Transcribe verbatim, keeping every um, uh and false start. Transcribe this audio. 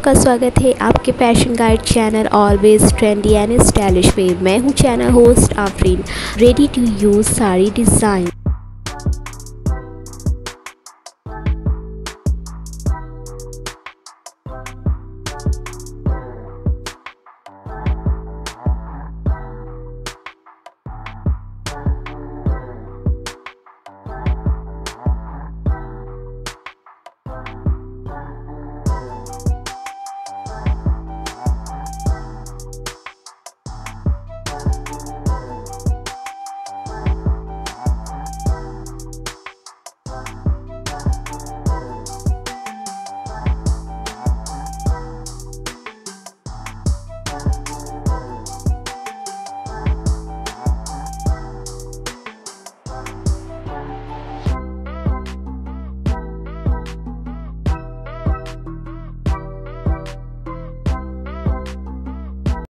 आपका स्वागत है आपके fashion guide channel always trendy and stylish way. मैं हूं channel host Afreen, ready to use sari design.